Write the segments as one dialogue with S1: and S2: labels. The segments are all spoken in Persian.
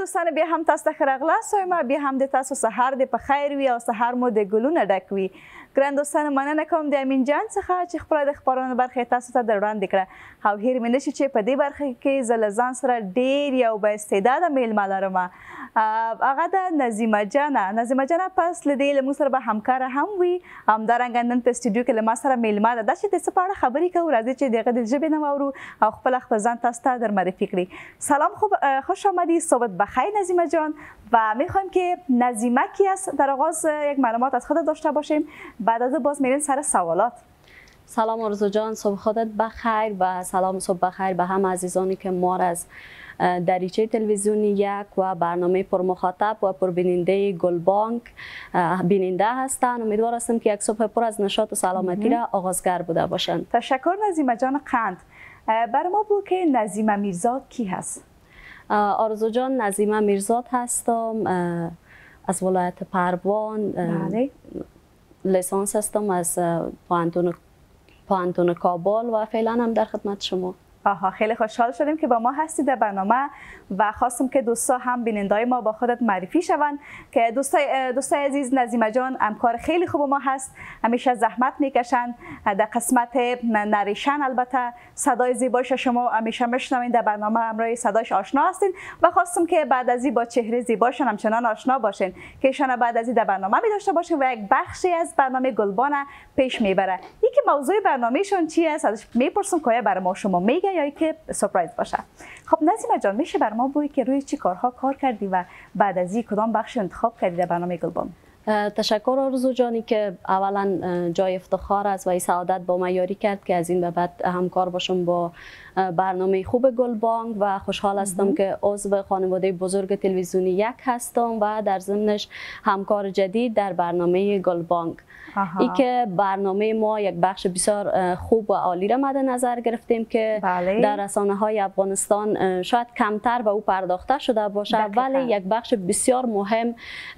S1: دوستان بیا هم تاسو ته ښه راغلاست وایم. بیا هم د تاسو سهار د په خیر وي او سهار مو د ګلونه ډک وي. ګران دوستان مننه کوم د امین جان څخه چې خپله د خپرونې برخه تاسو ته در وړاندې کړه او هیر مې نشي چې په دې برخه کې زه له ځان سره ډېر یو با استعداده میلمه لرم. هغه د نظیمه جانه. نظیمه جانه پس له دې له موږ سره به همکاره هم وي. همدارنګه نن په استودیو کې له ما سره میلمه ده. دا چې د څه په اړه خبرې کوو راځئ چې د هغه د ژبې نه واورو او خپل ځان تاسو ته در معرفی کړي. سلام خوش آمدید. صبح بخیر نظیمه جان. و میخوایم که نظیمه کی است در آغاز یک معلومات از خودت داشته باشیم، بعد از باز میریم سر سوالات.
S2: سلام آرزو جان، صبح خودت بخیر و سلام صبح بخیر به هم عزیزانی که ما را از دریچه تلویزیونی یک و برنامه پرمخاطب و پربیننده گلبانک بیننده هستند. امیدوار هستم که یک صبح پر از نشاط و سلامتی را آغازگر بوده باشند.
S1: تشکر نظیمه جان قند. بر ما بگو که نظیمه میرزاد کی هست؟
S2: آرزو جان، نظیمه میرزاد هستم، از ولایت پروان.
S1: بله.
S2: لیسانس هستم از پوهنتون کابل و فعلا هم در خدمت شما.
S1: آها، خیلی خوشحال شدیم که با ما هستی در برنامه و خواستم که دوستا هم بینندای ما با خودت معرفی شوند. که دوستای عزیز، نظیمه جان همکار خیلی خوب ما هست، همیشه زحمت میکشند در قسمت نریشن. البته صدای زیبایش شما همیشه میشنوین در برنامه، همراه صدایش آشنا هستین و خواستم که بعد از این با چهره زیبایشان همچنان آشنا باشین که ایشان بعد از این در برنامه می داشته باشین و یک بخشی از برنامه گلبان پیش میبره. یکی موضوع برنامهشون چی است ازش میپرسم که برای ما شما میگه یا که سورپرایز باشه. خب نظیمه جان، میشه بر ما بگی که روی چی کارها کار کردی و بعد از این کدام بخش انتخاب کردی در برنامه گلبان؟
S2: تشکر آرزو جانی که اولا جای افتخار است و این سعادت با ما یاری کرد که از این به بعد همکار باشم با برنامه خوب گلبانک و خوشحال هستم که عضو خانواده بزرگ تلویزیونی یک هستم و در ضمنش همکار جدید در برنامه گلبانک. ای که برنامه ما یک بخش بسیار خوب و عالی را مد نظر گرفتیم که
S1: بله.
S2: در رسانه های افغانستان شاید کمتر به او پرداخته شده باشه، ولی یک بخش بسیار مهم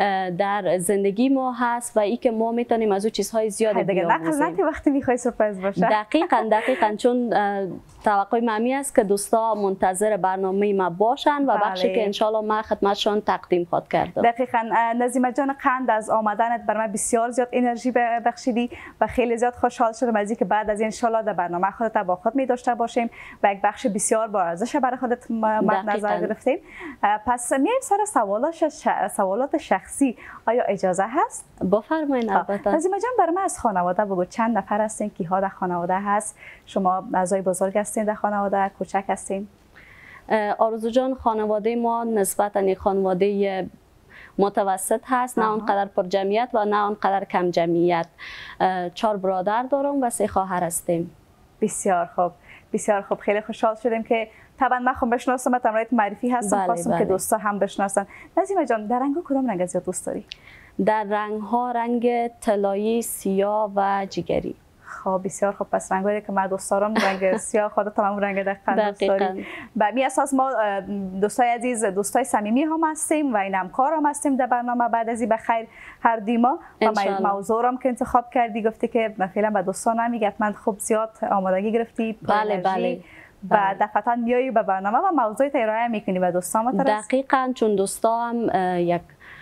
S2: در زندگی ما هست و ای که ما میتونیم از او چیزهای زیادی بیاموزیم.
S1: نقل وقتی میخوای سورپرایز باشه.
S2: دقیقاً چون توقع ممی است که دوستا منتظر برنامه ما باشن و بخشی که انشالله ما خدمتشان تقدیم خواهد کردم.
S1: دقیقاً نظیمه جان قند، از آمدنت بر من بسیار زیاد انرژی بخشیدی و خیلی زیاد خوشحال شدم از اینکه بعد از این انشالله در برنامه خودت با خود می داشته باشیم و یک بخش بسیار با ارزش برای خودت مد نظر گرفتیم. پس میایم سر سوالات شخصی. آیا اجازه هست؟
S2: بفرمایید. البته.
S1: نظیمه جان، برای من از خانواده بگو چند نفر هستین؟ کیها در خانواده هست؟ شما اعضای بزرگ هستین در خانواده؟ کوچک هستین؟
S2: آرزو جان، خانواده ما نسبتا خانواده متوسط هست، نه آنقدر پر جمعیت و نه آنقدر کم جمعیت. 4 برادر دارم و 3 خواهر هستیم.
S1: بسیار خوب، بسیار خوب. خیلی خوشحال شدیم که طبعا من خودم بشناسم، تمرایت معرفی هستم. خواستم که دوستا هم بشناسن. نظیمه جان، در رنگ کدام رنگ زیاد دوست داری؟ در
S2: رنگ ها رنگ طلایی، سیاه و جگری.
S1: خب بسیار خوب. پس رنگایی که من دوست دارم رنگ سیاه، خودت هم رنگ دقیقاً دوست داری. به می اساس ما دوستای عزیز، دوستای صمیمی هم هستیم و این همکار هم هستیم در برنامه بعد از این بخیر هر دیما. و موضوع هم که انتخاب کردی گفتی که فعلا به دوستان نمیگه، من خوب زیاد آمادگی گرفتی.
S2: بله.
S1: و دفعتا میایی به برنامه و موضوع ارائه میکنی به دوستان.
S2: دقیقاً، چون دوستا هم یک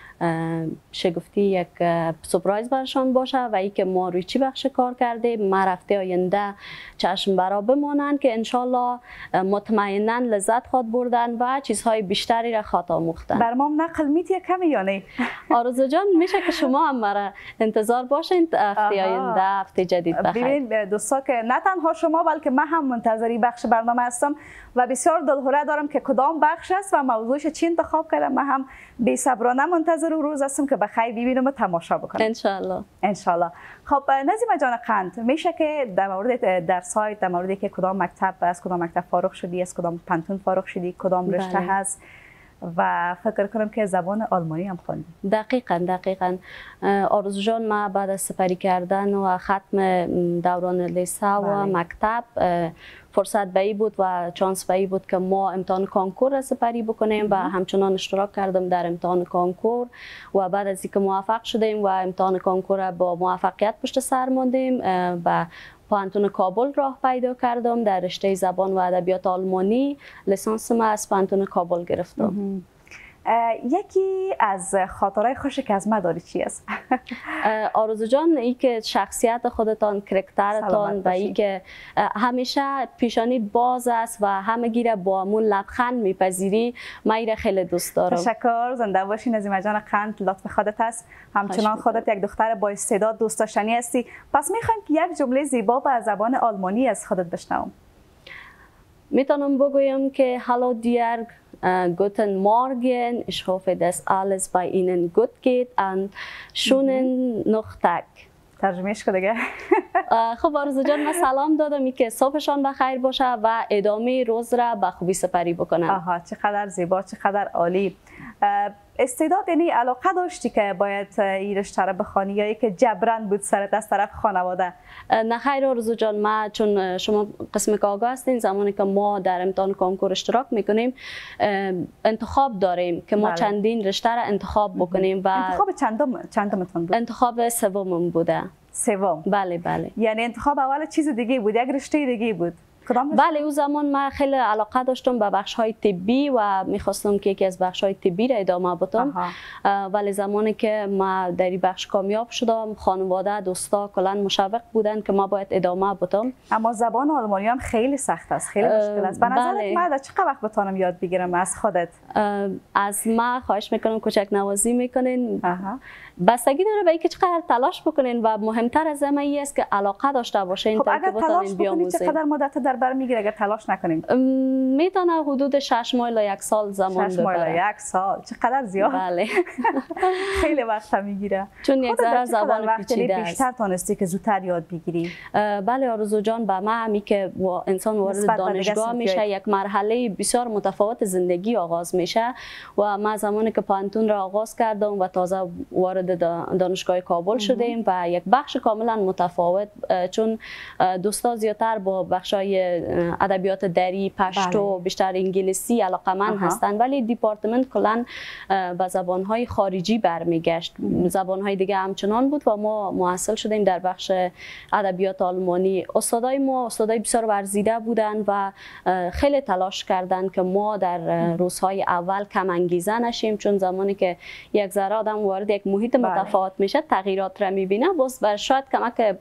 S2: شگفتی یک سورپرایز برشان باشه و ای که ما روی چی بخش کار کرده ما رفته آینده چشم برا بمانند که انشالله مطمئنا لذت خواد بردن و چیزهای بیشتری را خواد آموختن.
S1: بر ما نقل میتی کمی یا نه؟
S2: آرزو جان، میشه که شما هم مرا انتظار باشین هفته آینده، هفته جدید بخیر.
S1: ببین دوستا که نه تنها شما بلکه من هم منتظری بخش برنامه هستم و بسیار دلهوره دارم که کدام بخش است و موضوعش چی انتخاب کردم. من هم بی‌صبرانه منتظر روز هستم که بخیر ببینم و تماشا بکنم. انشالله. خب نظیمه جان قند، میشه که در مورد درس‌های، در مورد که کدام مکتب از کدام مکتب فارغ شدی، از کدام پانتون فارغ شدی، کدام رشته هست و فکر کنم که زبان آلمانی هم خوندی.
S2: دقیقاً آرزو جان، ما بعد از سپری کردن و ختم دوران لیسه و مکتب فرصت به بود و چانس به بود که ما امتحان کنکور را سپری بکنیم و همچنان اشتراک کردم در امتحان کنکور و بعد از اینکه موفق شدیم و امتحان کنکور را با موفقیت پشت سر ماندیم و پوهنتون کابل راه پیدا کردم. در رشته زبان و ادبیات آلمانی لیسانس ما از پوهنتون کابل گرفتم.
S1: یکی از خاطرهای خوشی که از ما داری چی است؟
S2: آرزو جان، ای که شخصیت خودتان، کرکترتان و ای که همیشه پیشانی باز است و همگی را با همون لبخند میپذیری، من ایره خیلی دوست دارم.
S1: تشکر، زنده باشی نظیمه جان. قند لطف خودت است، همچنان خودت یک دختر با استعداد دوست داشتنی هستی. پس میخوایم که یک جمله زیبا با زبان آلمانی از خودت بشنوم.
S2: میتونم بگویم که Hallo dir, guten Morgen, ich hoffe, dass alles bei Ihnen gut geht und schönen noch Tag.
S1: ترجمهش که دیگه.
S2: خب آرزو جان، من سلام دادم که صبحشان بخیر باشه و ادامه روز را به خوبی سپری بکنن.
S1: آها، چقدر زیبا، چقدر عالی. استعداد یعنی علاقه داشتی که باید این رشته را بخوانی یا که جبران بود سرت از طرف خانواده؟
S2: نه خیر آرزو جان، ما چون شما قسم که آگاه هستین، زمانی که ما در امتحان کنکور اشتراک میکنیم انتخاب داریم که ما چندین رشته را انتخاب بکنیم و
S1: انتخاب چندمتون بود؟
S2: انتخاب سومم بوده.
S1: سوم؟
S2: بله بله.
S1: یعنی انتخاب اول چیز دیگه بود، یک رشته دیگه بود؟
S2: بله، اون زمان من خیلی علاقه داشتم به بخش های طبی و میخواستم که یکی از بخش های طبی را ادامه بدم، ولی زمانی که ما در این بخش کامیاب شدم، خانواده، دوستا کلا مشوق بودن که ما باید ادامه بدم.
S1: اما زبان آلمانی هم خیلی سخت است، خیلی مشکل است. به نظرت من در چقدر وقت بتونم یاد بگیرم از خودت؟
S2: از ما خواهش میکنم کوچک نوازی میکنین. بستگی داره به اینکه چقدر تلاش بکنین و مهمتر از همه ای است که علاقه داشته باشین تا که بتونین بیاموزین.
S1: چقدر مدت در بر میگیره اگر تلاش نکنیم؟
S2: میتونه حدود 6 ماه تا 1 سال زمان ببره.
S1: 6 ماه تا 1 سال چقدر زیاد؟
S2: بله.
S1: خیلی وقت میگیره.
S2: چون یک ذره زبان پیچیده است.
S1: بیشتر تونستی که زودتر یاد بگیری؟
S2: بله آرزو جان، به من همی که انسان وارد دانشگاه میشه، یک مرحله بسیار متفاوت زندگی آغاز میشه و ما زمانی که پانتون را آغاز کردم و تازه وارد دانشگاه کابل شدیم و یک بخش کاملا متفاوت، چون دوستا زیادتر با بخشای ادبیات دری، پشتو، بیشتر انگلیسی علاقمند هستند، ولی دیپارتمنت کلا به زبانهای خارجی برمیگشت. زبانهای دیگه همچنان بود و ما محصل شدیم در بخش ادبیات آلمانی. استادای ما استادای بسیار ورزیده بودند و خیلی تلاش کردند که ما در روزهای اول کم انگیزه نشیم، چون زمانی که یک ذره آدم وارد یک محیط متفاوت میشه تغییرات را میبینه، باز بر شاید کمک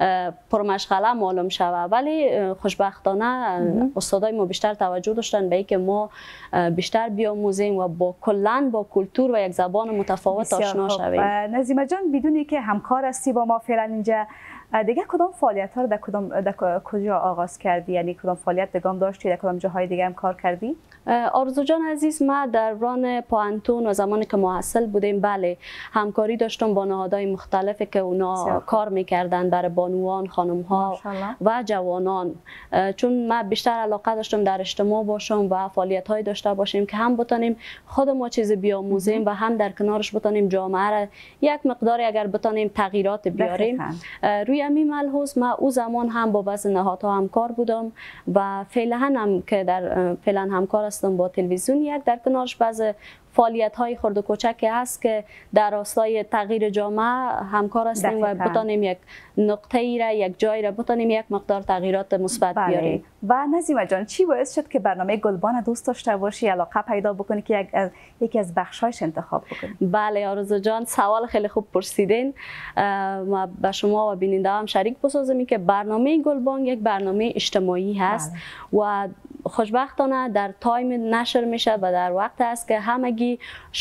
S2: پرمشغله معلوم شوه، ولی خوشبختانه استادای ما بیشتر توجه داشتن به اینکه ما بیشتر بیاموزیم و با کلا با کلتور و یک زبان متفاوت آشنا شویم.
S1: نظیمه جان، بدونی که همکار هستی با ما فعلا اینجا، دیگه کدام فعالیت ها رو در کجا آغاز کردی؟ یعنی کدام فعالیت دیگه داشتی، در کدام جاهای دیگه هم کار کردی؟
S2: آرزو جان عزیز، ما در دوران پانتون و زمانی که محصل بودیم بله همکاری داشتم با نهادهای مختلفی که اونا کار میکردن برای بانوان، خانم ها و جوانان، چون ما بیشتر علاقه داشتم در اجتماع باشم و فعالیت های داشته باشیم که هم بتونیم خود ما چیز بیاموزیم و هم در کنارش بتونیم جامعه را یک مقداری اگر بتونیم تغییرات بیاریم. روی همین ملحوظ ما او زمان هم با بعض نهادها همکار بودم و فعلا هم که در فعلا همکار هستم با تلویزیون یک، در کنارش بعض فعالیت های خرد و کوچکی هست که در راستای تغییر جامعه همکار هستیم و بتونیم یک نقطه ای را، یک جایی را بتونیم یک مقدار تغییرات مثبت بیاریم.
S1: و نظیمه جان، چی باعث شد که برنامه گلبان دوست داشته باشی، علاقه پیدا بکنی که یکی از بخشایش انتخاب بکنی؟
S2: بله آرزو جان، سوال خیلی خوب پرسیدین. ما به شما و بیننده هم شریک بسازم که برنامه گلبان یک برنامه اجتماعی هست و خوشبختانه در تایم نشر میشه و در وقت است که همگی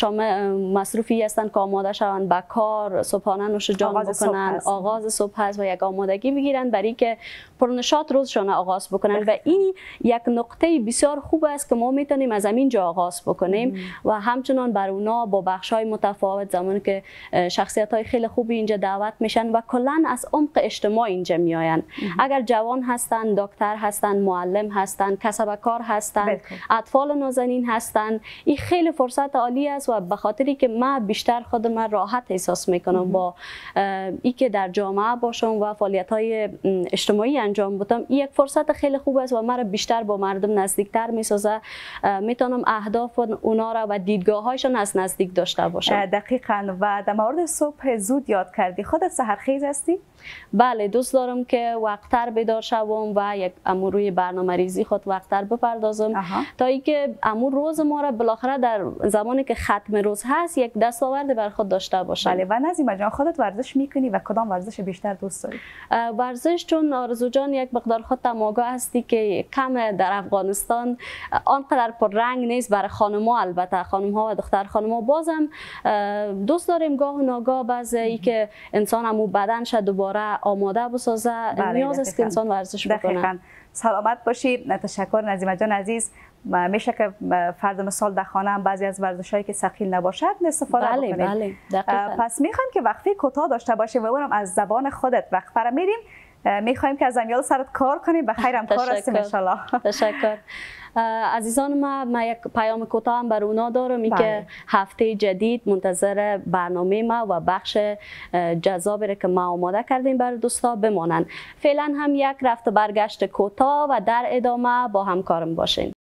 S2: مصروفی هستند که آماده شوند به کار، صبحانه نوش جان بکنن، آغاز صبح هست و یک آمادگی بگیرن برای که پرنشاط روزشان آغاز بکنن و این یک نقطه بسیار خوب است که ما میتونیم از همین جا آغاز بکنیم و همچنان بر اونا با بخش‌های متفاوت، زمانی که شخصیت‌های خیلی خوبی اینجا دعوت میشن و کلا از عمق اجتماع اینجا میآیند. اگر جوان هستند، دکتر هستند، معلم هستند، کسب کار هستند، اطفال نازنین هستند، این خیلی فرصت عالی است و به خاطری که من بیشتر خودم راحت احساس میکنم با ای که در جامعه باشم و فعالیت‌های اجتماعی انجام بدم این یک فرصت خیلی خوب است و مرا بیشتر با مردم نزدیکتر میسازه. میتونم اهداف اونا را و دیدگاه‌هایشان از نزدیک داشته باشم.
S1: دقیقاً. و در مورد صبح زود یاد کردی، خودت سحرخیز هستی؟
S2: بله، دوست دارم که وقتتر بیدار شوم و یک روی برنامه‌ریزی خود وقتتر بپردازم تا اینکه روز ما را بالاخره در زمانی که ختم روز هست یک دستاورد بر خود داشته باشم.
S1: بله. و نظیمه جان، خودت ورزش میکنی و کدام ورزش بیشتر دوست داری؟
S2: ورزش، چون آرزو جان یک مقدار خود آگاه هستی که کم در افغانستان آنقدر پر رنگ نیست برای خانم‌ها، البته خانم‌ها و دختر خانم‌ها بازم دوست داریم گاه و ناگاه بعضی که انسان بدنش دوباره آماده بسازه. نیاز است که انسان ورزش بکنه.
S1: دقیقاً. سلامت باشی. تشکر نظیمه جان عزیز. میشه که فرض مثال در خانه هم بعضی از ورزش‌هایی که ثقیل نباشد استفاده بکنیم.
S2: بله.
S1: پس میخوایم که وقفه کوتاه داشته باشیم و اونم از زبان خودت. وقفه را میریم. میخوایم که از امیال سرت کار کنیم. بخیر هم کار هستیم ان شاء الله.
S2: تشکر. عزیزان ما یک پیام کوتاه هم بر اونا دارم که هفته جدید منتظر برنامه ما و بخش جذابی که ما آماده کردیم برای دوستا بمانند. فعلا هم یک رفت برگشت کوتاه و در ادامه با همکارم باشین.